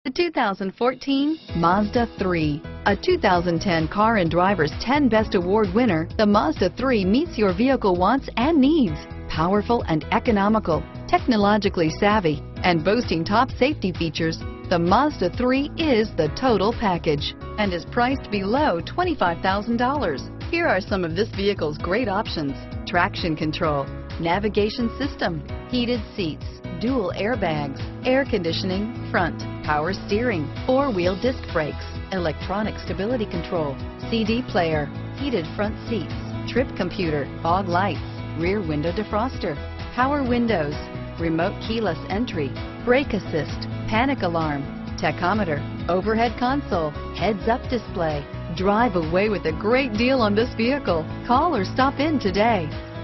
The 2014 Mazda 3. A 2010 Car and Driver's 10 Best Award winner, the Mazda 3 meets your vehicle wants and needs. Powerful and economical, technologically savvy, and boasting top safety features, the Mazda 3 is the total package and is priced below $25,000. Here are some of this vehicle's great options: traction control, navigation system, heated seats, dual airbags, air conditioning, front, power steering, four-wheel disc brakes, electronic stability control, CD player, heated front seats, trip computer, fog lights, rear window defroster, power windows, remote keyless entry, brake assist, panic alarm, tachometer, overhead console, heads-up display. Drive away with a great deal on this vehicle. Call or stop in today.